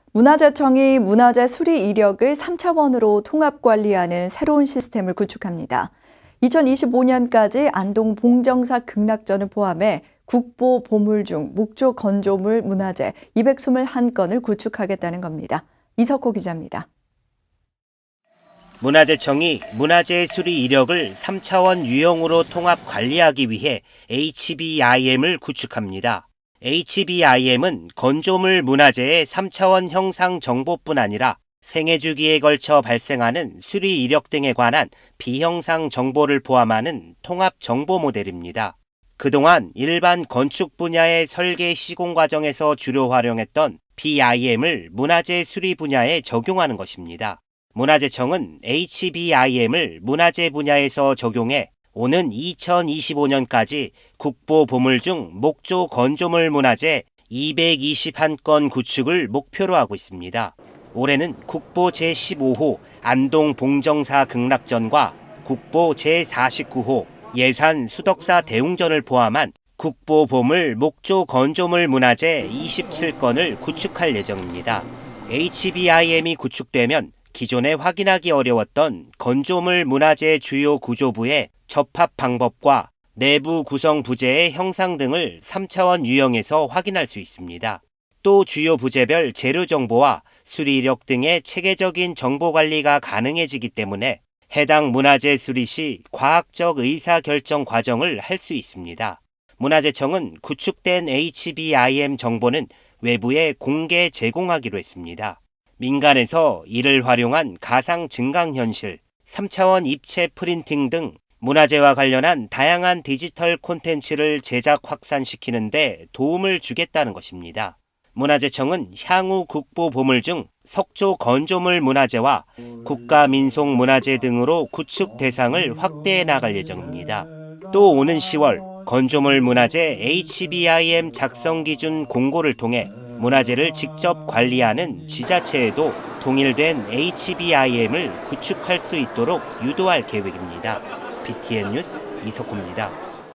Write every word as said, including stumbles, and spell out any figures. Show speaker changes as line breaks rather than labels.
문화재청이 문화재 수리 이력을 삼 차원으로 통합 관리하는 새로운 시스템을 구축합니다. 이천이십오 년까지 안동 봉정사 극락전을 포함해 국보 보물 중 목조 건조물 문화재 이백이십일 건을 구축하겠다는 겁니다. 이석호 기자입니다.
문화재청이 문화재 수리 이력을 삼 차원 유형으로 통합 관리하기 위해 에이치비아이엠을 구축합니다. 에이치비아이엠은 건조물 문화재의 삼 차원 형상 정보뿐 아니라 생애 주기에 걸쳐 발생하는 수리 이력 등에 관한 비형상 정보를 포함하는 통합 정보 모델입니다. 그동안 일반 건축 분야의 설계 시공 과정에서 주로 활용했던 비아이엠을 문화재 수리 분야에 적용하는 것입니다. 문화재청은 에이치비아이엠을 문화재 분야에서 적용해 오는 이천이십오 년까지 국보 보물 중 목조 건조물 문화재 이백이십일 건 구축을 목표로 하고 있습니다. 올해는 국보 제십오 호 안동 봉정사 극락전과 국보 제사십구 호 예산 수덕사 대웅전을 포함한 국보 보물 목조 건조물 문화재 이십칠 건을 구축할 예정입니다. 에이치비아이엠이 구축되면 기존에 확인하기 어려웠던 건조물 문화재 주요 구조부의 접합 방법과 내부 구성 부재의 형상 등을 삼 차원 유형에서 확인할 수 있습니다. 또 주요 부재별 재료 정보와 수리 이력 등의 체계적인 정보 관리가 가능해지기 때문에 해당 문화재 수리 시 과학적 의사결정 과정을 할 수 있습니다. 문화재청은 구축된 에이치비아이엠 정보는 외부에 공개 제공하기로 했습니다. 민간에서 이를 활용한 가상 증강현실, 삼 차원 입체 프린팅 등 문화재와 관련한 다양한 디지털 콘텐츠를 제작 확산시키는 데 도움을 주겠다는 것입니다. 문화재청은 향후 국보 보물 중 석조 건조물 문화재와 국가민속문화재 등으로 구축 대상을 확대해 나갈 예정입니다. 또 오는 시월 건조물 문화재 에이치비아이엠 작성 기준 공고를 통해 문화재를 직접 관리하는 지자체에도 통일된 에이치비아이엠을 구축할 수 있도록 유도할 계획입니다. 비티엔 뉴스 이석호입니다.